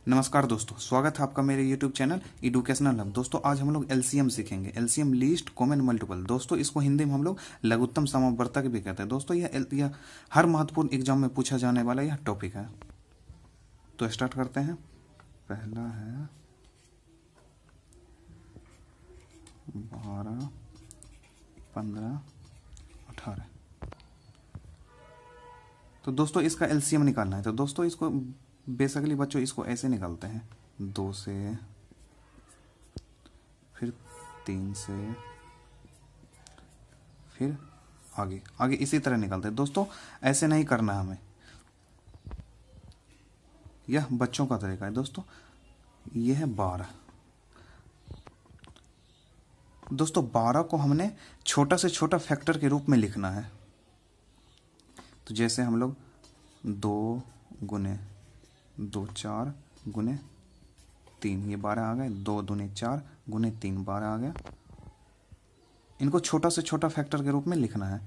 नमस्कार दोस्तों, स्वागत है आपका मेरे YouTube चैनल एडुकेशनल हब। दोस्तों आज हम लोग एलसीएम सीखेंगे। LCM least common multiple. दोस्तों इसको हिंदी में हम लोग लघुत्तम समवर्तक भी कहते हैं। दोस्तों यह हर महत्वपूर्ण एग्जाम में पूछा जाने वाला यह टॉपिक है। तो स्टार्ट करते हैं। पहला है 12, 15, 18। तो दोस्तों इसका एलसीएम निकालना है। तो दोस्तों इसको बेसिकली बच्चों इसको ऐसे निकालते हैं, 2 से, फिर 3 से, फिर आगे आगे इसी तरह निकालते हैं। दोस्तों ऐसे नहीं करना है हमें, यह बच्चों का तरीका है। दोस्तों यह है 12। दोस्तों 12 को हमने छोटा से छोटा फैक्टर के रूप में लिखना है। तो जैसे हम लोग 2 गुने 2 4 गुने 3, ये 12 आ गए। 2 दूने 4 गुने 3, 12 आ गया। इनको छोटा से छोटा फैक्टर के रूप में लिखना है।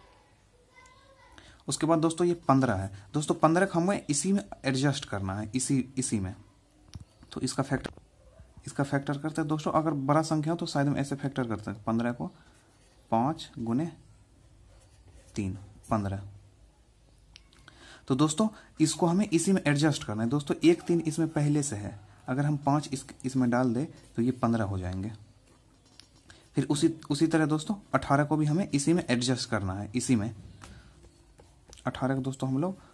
उसके बाद दोस्तों ये 15 है। दोस्तों 15 को हमें इसी में एडजस्ट करना है, इसी में। तो इसका फैक्टर करते हैं। दोस्तों अगर बड़ा संख्या हो तो शायद हम ऐसे फैक्टर करते हैं। 15 को 5 गुने 3, 15। तो दोस्तों इसको हमें इसी में एडजस्ट करना है। दोस्तों 1 3 इसमें पहले से है, अगर हम 5 इसमें डाल दें तो ये 15 हो जाएंगे। फिर उसी तरह दोस्तों 18 को भी हमें इसी में एडजस्ट करना है, इसी में। 18 को दोस्तों हम लोग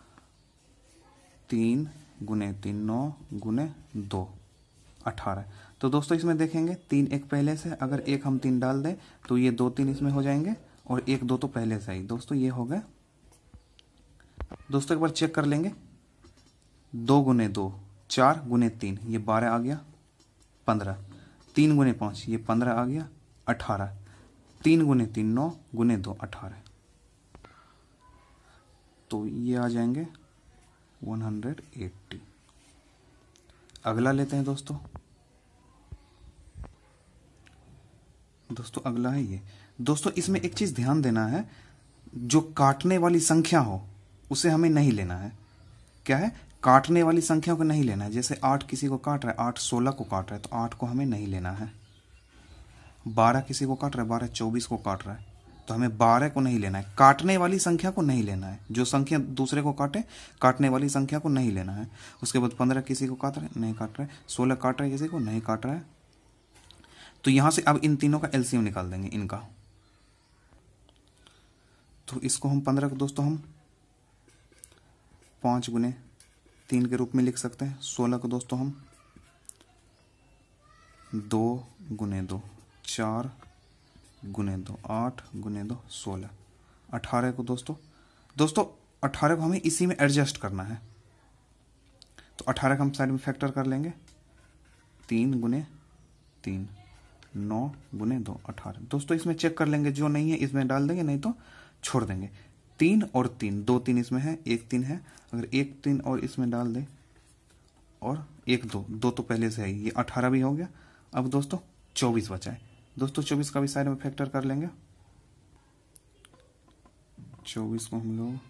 3 गुने 3 9 गुने 2, 18। तो दोस्तों इसमें देखेंगे 3 1 पहले से, अगर 1 हम 3 डाल दें तो ये 2 3 इसमें हो जाएंगे, और 1 2 तो पहले से ही। दोस्तों ये हो गए। दोस्तों एक बार चेक कर लेंगे। 2 गुने 2 4 गुने 3, ये 12 आ गया, 15। 3 गुने 5, ये 15 आ गया, 18। 3 गुने 3 9 गुने 2, 18। तो ये आ जाएंगे 180। अगला लेते हैं दोस्तों अगला है ये। दोस्तों इसमें एक चीज ध्यान देना है, जो काटने वाली संख्या हो उसे हमें नहीं लेना है। क्या है? काटने वाली संख्या को नहीं लेना है। जैसे 8 किसी को काट रहा है, 8 16 को काट रहा है, तो 8 को हमें नहीं लेना है। 12 किसी को काट रहा है, 12 24 को काट रहा है, तो हमें 12 को नहीं लेना है। काटने वाली संख्या को नहीं लेना है। जो संख्या दूसरे को काटे, काटने वाली संख्या को नहीं लेना है। उसके बाद 15 किसी को काट रहा है, नहीं काट रहा है। 16 काट रहा है किसी को, नहीं काट रहा है। तो यहां से अब इन तीनों का एलसीएम निकाल देंगे इनका। तो इसको हम 15 को दोस्तों हम 5 गुने 3 के रूप में लिख सकते हैं। 16 को दोस्तों हम 2 गुने 2 4 गुने 2 8 गुने 2 16। 18 को दोस्तों 18 को हमें इसी में एडजस्ट करना है। तो 18 का हम साइड में फैक्टर कर लेंगे। 3 गुने 3 9 गुने 2, 18। दोस्तों इसमें चेक कर लेंगे, जो नहीं है इसमें डाल देंगे, नहीं तो छोड़ देंगे। 3 और 3, 2 3 इसमें है, 1 3 है। अगर 1 3 और इसमें डाल दे, और 1 2 2 तो पहले से है, ये 18 भी हो गया। अब दोस्तों 24 बचा है। दोस्तों 24 का भी साइड में फैक्टर कर लेंगे। 24 को हम लोग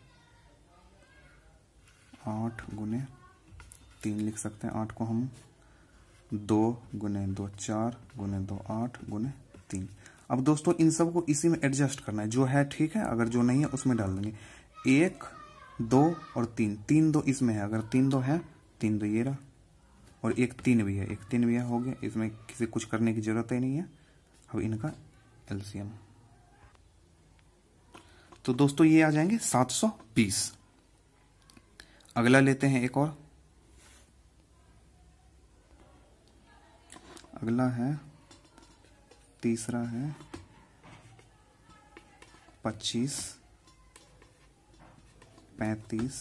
8 गुने 3 लिख सकते हैं। 8 को हम 2 गुने 2 4 गुने 2 8 गुने 3। अब दोस्तों इन सब को इसी में एडजस्ट करना है। जो है ठीक है, अगर जो नहीं है उसमें डाल देंगे। 1 2 और 3, 3 2 इसमें है, अगर 3 2 है, 3 2 ये रहा, और 1 3 भी है, 1 3 भी है, हो गया। इसमें किसी कुछ करने की जरूरत ही नहीं है। अब इनका एलसीएम, तो दोस्तों ये आ जाएंगे 720। अगला लेते हैं एक और। अगला है तीसरा है 25 35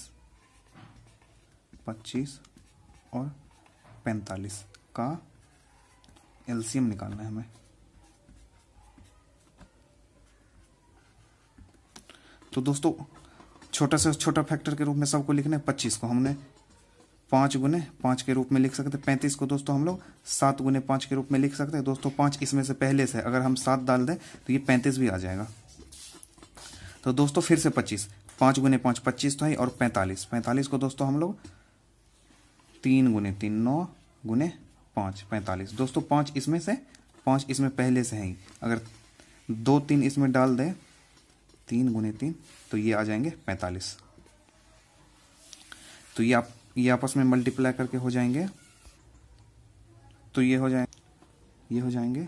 25 और 45 का एलसीएम निकालना है हमें। तो दोस्तों छोटा से छोटा फैक्टर के रूप में सबको लिखना है। 25 को हमने 5 गुने 5 के रूप में लिख सकते हैं। 35 को दोस्तों हम लोग 7 गुने 5 के रूप में लिख सकते हैं। दोस्तों 5 इसमें से पहले से, अगर हम 7 डाल दें तो ये 35 भी आ जाएगा। तो दोस्तों फिर से 25, 5 गुने 5 25 तो है, और 45 को दोस्तों हम लोग 3 गुने 3 9 गुने 5 45। दोस्तों 5 इसमें से, 5 इसमें पहले से है ही, अगर 2 3 इसमें डाल दें 3 गुने 3 तो ये आ जाएंगे 45। तो ये आपस में मल्टीप्लाई करके हो जाएंगे, तो ये हो जाएंगे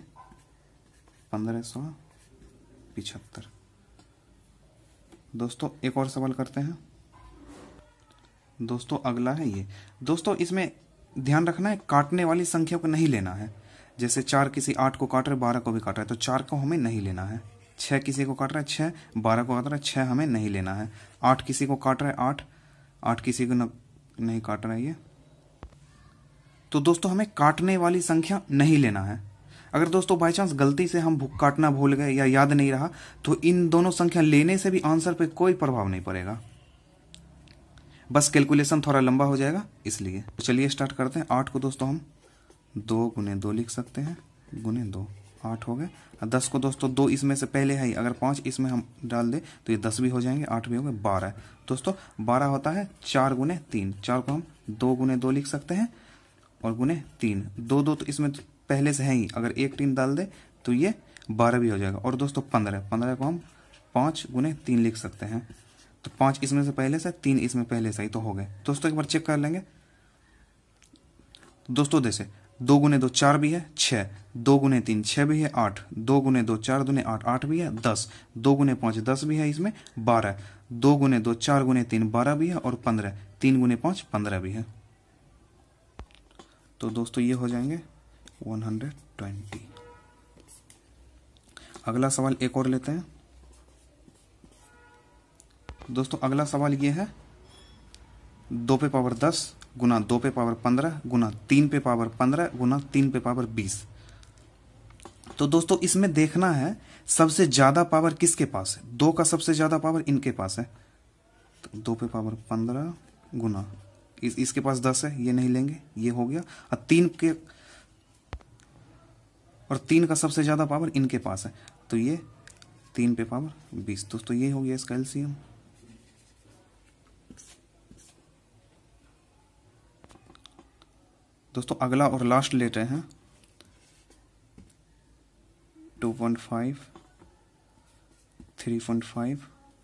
1575। दोस्तों एक और सवाल करते हैं। दोस्तों अगला है ये। दोस्तों इसमें ध्यान रखना है, काटने वाली संख्या को नहीं लेना है। जैसे 4 किसी 8 को काट रहा है, 12 को भी काट रहा है, तो 4 को हमें नहीं लेना है। 6 किसी को काट रहा है 6, 12 को काट रहा है 6 हमें नहीं लेना है। 8 किसी को काट रहा है 8 किसी को नहीं काट रहा है ये। तो दोस्तों हमें काटने वाली संख्या नहीं लेना है। अगर दोस्तों बाई चांस गलती से हम काटना भूल गए या याद नहीं रहा तो इन दोनों संख्या लेने से भी आंसर पे कोई प्रभाव नहीं पड़ेगा, बस कैलकुलेशन थोड़ा लंबा हो जाएगा इसलिए। तो चलिए स्टार्ट करते हैं। 8 को दोस्तों हम 2 गुने 2 लिख सकते हैं, गुने 2 8 हो गए। 10 को दोस्तों 2 इसमें से पहले है ही, अगर 5 इसमें हम डाल दें तो ये 10 भी हो जाएंगे, 8 भी हो गए, 12। दोस्तों 12 होता है 4 गुने 3। 4 को हम 2 गुने 2 लिख सकते हैं और गुने 3। 2 2 तो इसमें पहले से है ही, अगर 1 3 डाल दे तो ये 12 भी हो जाएगा। और दोस्तों 15 को हम 5 गुने 3 लिख सकते हैं, तो 5 इसमें से पहले से, 3 इसमें पहले से ही, तो हो गए। दोस्तों एक बार चेक कर लेंगे। दोस्तों जैसे 2 गुने 2 4 भी है 6, 2 गुने 3 6 भी है 8, 2 गुने 2 4 दुने 8 8 भी है 10, 2 गुने 5 10 भी है, इसमें 12, 2 गुने 2 4 गुने 3 12 भी है और 15, 3 गुने 5 15 भी है। तो दोस्तों ये हो जाएंगे 120। अगला सवाल एक और लेते हैं। दोस्तों अगला सवाल ये है 2 पे पावर 10 गुना 2 पे पावर 15 गुना 3 पे पावर 15 गुना 3 पे पावर 20। तो दोस्तों इसमें देखना है सबसे ज्यादा पावर किसके पास है। 2 का सबसे ज्यादा पावर इनके पास है, तो 2 पे पावर 15 गुना इसके पास 10 है, ये नहीं लेंगे, ये हो गया। और 3 का सबसे ज्यादा पावर इनके पास है, तो ये 3 पे पावर 20। दोस्तों ये हो गया इसका एलसीएम। दोस्तों अगला और लास्ट लेते हैं 2.5 3.5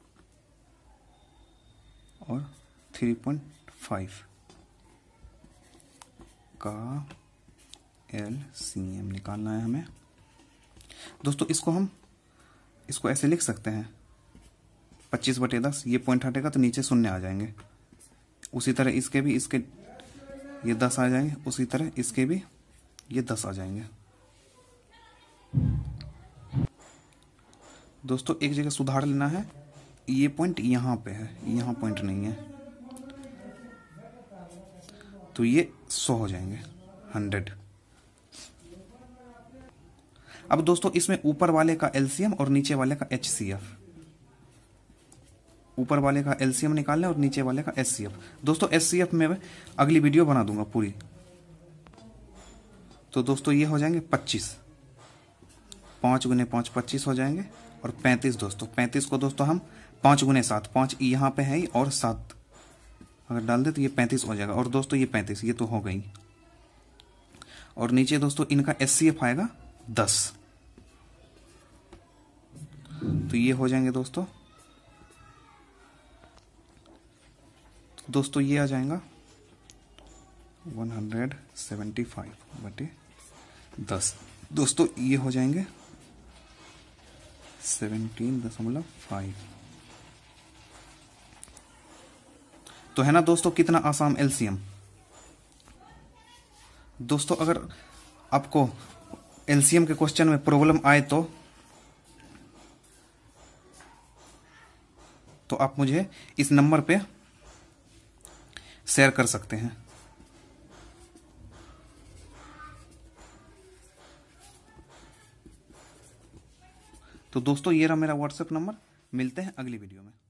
और 3.5 का एलसीएम निकालना है हमें। दोस्तों इसको ऐसे लिख सकते हैं 25/10, ये पॉइंट हटेगा तो नीचे शून्य आ जाएंगे। उसी तरह इसके भी, इसके ये 10 आ जाएंगे, उसी तरह इसके भी ये 10 आ जाएंगे। दोस्तों एक जगह सुधार लेना है, ये पॉइंट यहां पे है, यहां पॉइंट नहीं है, तो ये 100 हो जाएंगे 100। अब दोस्तों इसमें ऊपर वाले का एलसीएम और नीचे वाले का एचसीएफ, ऊपर वाले का एलसीएम निकालना और नीचे वाले का एचसीएफ। दोस्तों एचसीएफ में अगली वीडियो बना दूंगा पूरी। तो दोस्तों ये हो जाएंगे 25, 5 गुने 5 25 हो जाएंगे और 35। दोस्तों 35 को दोस्तों हम 5 गुने 7, 5 यहाँ पे है ही और 7 अगर डाल दे तो ये 35 हो जाएगा। और दोस्तों ये 35, ये तो हो गई। और नीचे दोस्तों इनका एचसीएफ आएगा 10, तो ये हो जाएंगे दोस्तों ये आ जाएगा 175/10। दोस्तों ये हो जाएंगे 17.5। तो है ना दोस्तों कितना आसान एलसीएम। दोस्तों अगर आपको एलसीएम के क्वेश्चन में प्रॉब्लम आए तो आप मुझे इस नंबर पे शेयर कर सकते हैं। तो दोस्तों ये रहा मेरा व्हाट्सएप नंबर। मिलते हैं अगली वीडियो में।